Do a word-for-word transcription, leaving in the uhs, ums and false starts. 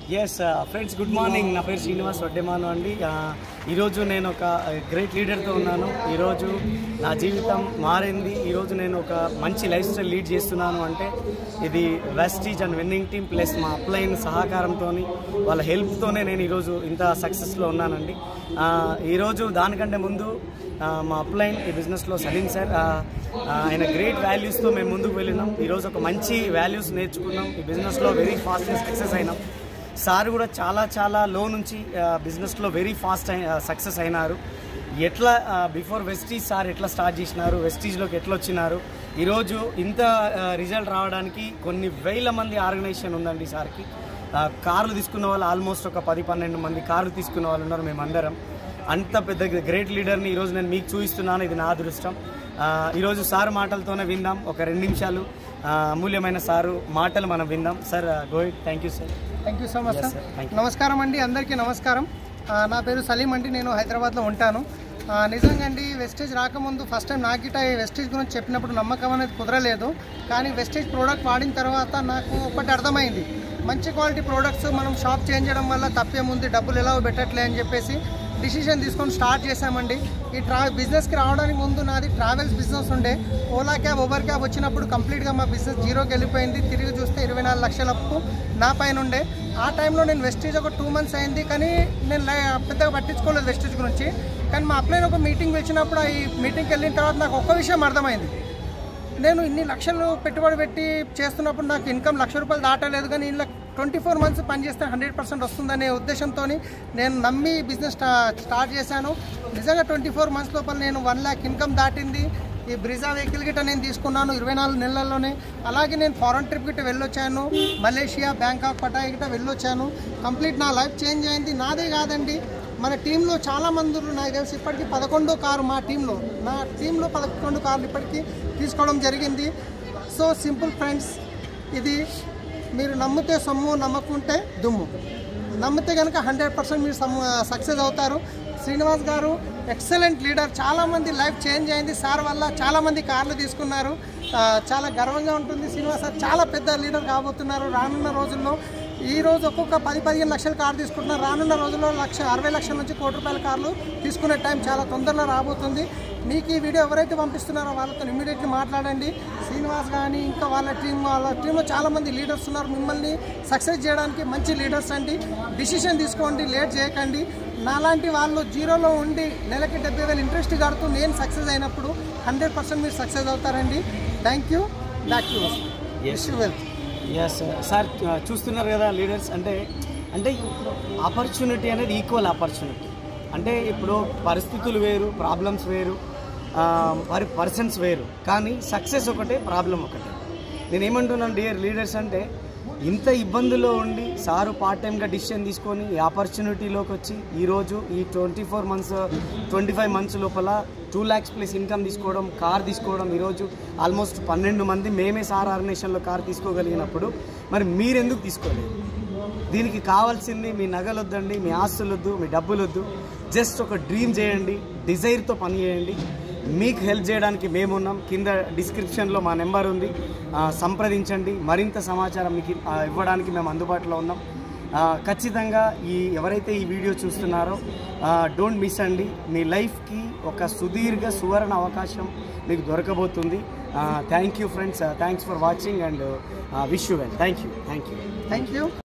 Yes, uh, friends, good morning. Na peru Srinivas Vaddemanu andi. Iroju nenu oka great leader tho unnanu. Iroju na jeevitam maarindi. Iroju nenu oka manchi lifestyle lead chestunnanu ante idi Vestige and winning team plus ma upline sahakaramtoni valla help tone nenu iroju inta success lo unnanandi. Iroju danikante mundu మా upline ఈ బిజినెస్లో Saleem sir ఆయన great వాల్యూస్తో మేము ముందుకు వెళ్ళినాం. ఈరోజు ఒక మంచి వాల్యూస్ నేర్చుకున్నాం. ఈ బిజినెస్లో వెరీ ఫాస్ట్గా సక్సెస్ అయినాం. సార్ కూడా చాలా చాలా లో నుంచి బిజినెస్లో వెరీ ఫాస్ట్ సక్సెస్ అయినారు. ఎట్లా బిఫోర్ వెస్టీజ్ సార్ ఎట్లా స్టార్ట్ చేసినారు, వెస్టీజ్లోకి ఎట్లా వచ్చినారు, ఈరోజు ఇంత రిజల్ట్ రావడానికి కొన్ని వేల మంది ఆర్గనైజేషన్ ఉందండి సార్కి. కార్లు తీసుకున్న వాళ్ళు ఆల్మోస్ట్ ఒక పది పన్నెండు మంది కార్లు తీసుకున్న వాళ్ళు ఉన్నారు. మేమందరం అంత పెద్ద గ్రేట్ లీడర్ని ఈరోజు నేను మీకు చూపిస్తున్నాను. ఇది నా అదృష్టం. ఈరోజు సార్ మాటలతోనే విందాం. ఒక రెండు నిమిషాలు అమూల్యమైన సారు మాటలు మనం విందాం. సార్ గోయిడ్. Thank you sir. Thank you so much sir. నమస్కారం అండి, అందరికీ నమస్కారం. నా పేరు సలీం అండి, నేను హైదరాబాద్లో ఉంటాను. నిజంగా అండి వెస్టేజ్ రాకముందు ఫస్ట్ టైం నాకు ఇట వెస్టేజ్ గురించి చెప్పినప్పుడు నమ్మకం అనేది కుదరలేదు. కానీ వెస్టేజ్ ప్రోడక్ట్ వాడిన తర్వాత నాకు ఒకటి అర్థమైంది, మంచి క్వాలిటీ ప్రోడక్ట్స్ మనం షాప్ చేంజ్ చేయడం వల్ల తప్పేముంది, డబ్బులు ఎలా పెట్టట్లే అని చెప్పేసి డిసిషన్ తీసుకొని స్టార్ట్ చేశామండి. ఈ ట్రా బిజినెస్కి రావడానికి ముందు నాది ట్రావెల్స్ బిజినెస్ ఉండే. ఓలా క్యాబ్, ఉబర్ క్యాబ్ వచ్చినప్పుడు కంప్లీట్గా మా బిజినెస్ జీరోకి వెళ్ళిపోయింది. తిరిగి చూస్తే ఇరవై నాలుగు లక్షల అప్పు నా పైన ఉండే. ఆ టైంలో నేను వెస్టేజ్ ఒక టూ మంత్స్ అయింది, కానీ నేను పెద్దగా పట్టించుకోలేదు వెస్టేజ్ గురించి. కానీ మా అప్లైన్ ఒక మీటింగ్ వచ్చినప్పుడు ఈ మీటింగ్కి వెళ్ళిన తర్వాత నాకు ఒక్క విషయం అర్థమైంది. నేను ఇన్ని లక్షలు పెట్టుబడి పెట్టి చేస్తున్నప్పుడు నాకు ఇన్కమ్ లక్ష రూపాయలు దాటలేదు, కానీ ఇలా ట్వంటీ ఫోర్ మంత్స్ పనిచేస్తే హండ్రెడ్ పర్సెంట్ వస్తుందనే ఉద్దేశంతో నేను నమ్మి బిజినెస్ స్టార్ట్ చేశాను. నిజంగా ట్వంటీ ఫోర్ మంత్స్ లోపల నేను వన్ ల్యాక్ ఇన్కమ్ దాటింది. ఈ బ్రిజా వెహికల్ గిట్ట నేను తీసుకున్నాను ఇరవై నాలుగు నెలల్లోనే. అలాగే నేను ఫారెన్ ట్రిప్ గిట్ట వెళ్ళొచ్చాను, మలేషియా, బ్యాంకాక్, పటాయ్ గిట్ట వెళ్ళొచ్చాను. కంప్లీట్ నా లైఫ్ చేంజ్ అయింది. నాదే కాదండి, మన టీంలో చాలామంది నాకు తెలిసి ఇప్పటికీ పదకొండో కారు మా టీంలో నా టీంలో పదకొండు కార్లు ఇప్పటికీ తీసుకోవడం జరిగింది. సో సింపుల్ ఫ్రెండ్స్, ఇది మీరు నమ్మితే సొమ్ము, నమ్మకుంటే దుమ్ము. నమ్మితే కనుక హండ్రెడ్ పర్సెంట్ మీరు సక్సెస్ అవుతారు. శ్రీనివాస్ గారు ఎక్సలెంట్ లీడర్. చాలామంది లైఫ్ చేంజ్ అయింది సార్ వల్ల. చాలామంది కార్లు తీసుకున్నారు. చాలా గర్వంగా ఉంటుంది. శ్రీనివాస్ సార్ చాలా పెద్ద లీడర్ కాబోతున్నారు రానున్న రోజుల్లో. ఈ రోజు ఒక్కొక్క పది పదిహేను లక్షల కార్లు తీసుకుంటున్నారు. రానున్న రోజుల్లో లక్ష అరవై లక్షల నుంచి కోటి రూపాయల కార్లు తీసుకునే టైం చాలా తొందరలో రాబోతుంది. మీకు ఈ వీడియో ఎవరైతే పంపిస్తున్నారో వాళ్ళతో ఇమ్మీడియట్లీ మాట్లాడండి. శ్రీనివాస్ కానీ ఇంకా వాళ్ళ టీం వాళ్ళ టీంలో చాలామంది లీడర్స్ ఉన్నారు. మిమ్మల్ని సక్సెస్ చేయడానికి మంచి లీడర్స్ అండి. డిసిషన్ తీసుకోండి, లేట్ చేయకండి. నాలాంటి వాళ్ళు జీరోలో ఉండి నెలకి డెబ్బై వేలు ఇంట్రెస్ట్ కడుతూ నేను సక్సెస్ అయినప్పుడు హండ్రెడ్ పర్సెంట్ మీరు సక్సెస్ అవుతారండి. Thank you. Back to wish you wealth. Yes sir, చూస్తున్నారు కదా లీడర్స్ అంటే అంటే ఆపర్చునిటీ అనేది ఈక్వల్ ఆపర్చునిటీ. అంటే ఇప్పుడు పరిస్థితులు వేరు, ప్రాబ్లమ్స్ వేరు, మరి పర్సన్స్ వేరు, కానీ సక్సెస్ ఒకటే, ప్రాబ్లం ఒకటే. నేను ఏమంటున్నాను డియర్ లీడర్స్ అంటే, ఇంత ఇబ్బందుల్లో ఉండి సారు పార్ట్ టైంగా డిసిషన్ తీసుకొని ఈ ఆపర్చునిటీలోకి వచ్చి ఈరోజు ఈ twenty four months twenty five months లోపల టూ ల్యాక్స్ ప్లస్ ఇన్కమ్ తీసుకోవడం, కార్ తీసుకోవడం. ఈరోజు ఆల్మోస్ట్ పన్నెండు మంది మేమే సార్ ఆర్గనైజేషన్లో కార్ తీసుకోగలిగినప్పుడు మరి మీరెందుకు తీసుకోలేదు? దీనికి కావాల్సింది మీ నగలు వద్దండి, మీ ఆస్తులు వద్దు, మీ డబ్బులు వద్దు. జస్ట్ ఒక డ్రీమ్ చేయండి, డిజైర్తో పని చేయండి. మీకు హెల్ప్ చేయడానికి మేమున్నాం. కింద డిస్క్రిప్షన్లో మా నెంబర్ ఉంది, సంప్రదించండి. మరింత సమాచారం మీకు ఇవ్వడానికి మేము అందుబాటులో ఉన్నాం. ఖచ్చితంగా ఈ ఎవరైతే ఈ వీడియో చూస్తున్నారో డోంట్ మిస్ అండి. మీ లైఫ్కి ఒక సుదీర్ఘ సువర్ణ అవకాశం మీకు దొరకబోతుంది. Thank you friends, thanks for watching and wish you well. Thank you thank you thank you.